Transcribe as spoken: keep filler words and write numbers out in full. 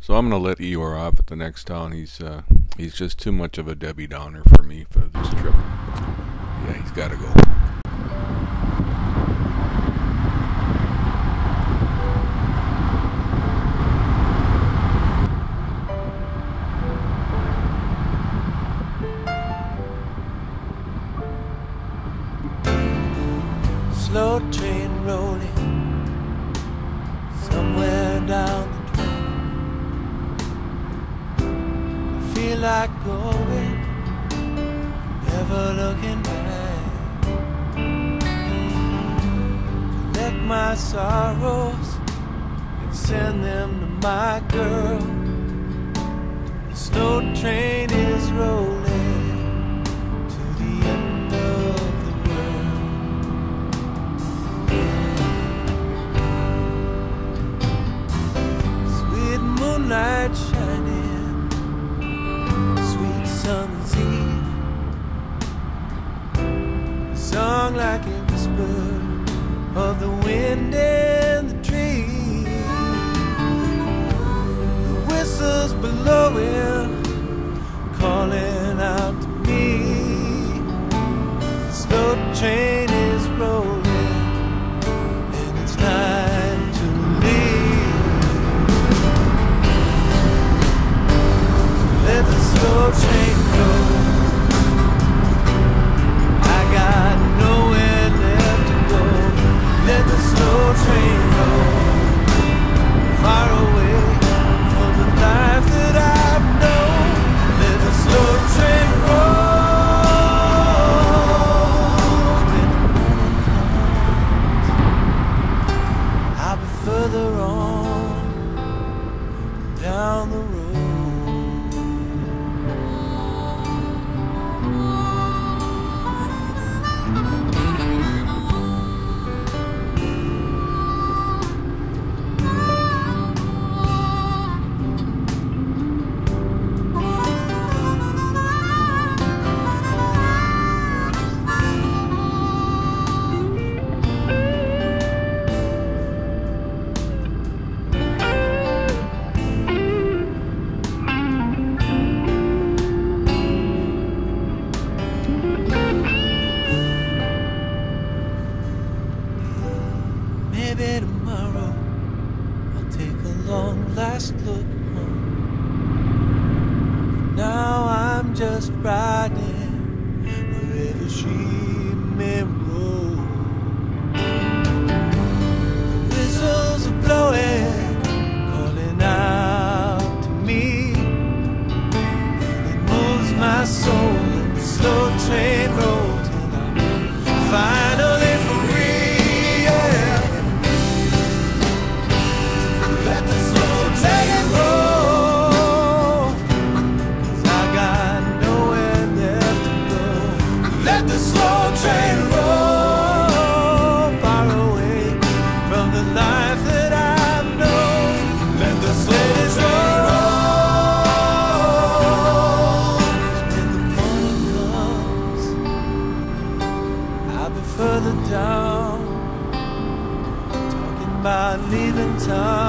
So I'm gonna let Eeyore off at the next town. He's uh, he's just too much of a Debbie Downer for me for this trip. Yeah, he's got to go. Slow train rolling somewhere down the track. I feel like going, never looking back. Collect my sorrows and send them to my girl. The slow train is rolling to the end of the world. Sweet moonlight shining, sweet summer's eve, a song like a whisper of the wind in the trees. The whistles blowing, calling out to me. The slow train is rolling, and it's time to leave. So let the slow train go. I got nowhere left to go. Let the slow train go, far away from the life that I've known. Let the slow train roll. When the morning comes, I'll be further on down the road. Maybe tomorrow I'll take a long last look home. Now I'm just riding wherever she may roll. The whistles are blowing, calling out to me. It moves my soul in the slow train roll till I'm finally free. Let the slow train roll, 'cause I got nowhere left to go. Let the slow train roll, far away from the life that I've known. Let the slow train roll. When the morning comes, I'll be further down, talking about leaving town.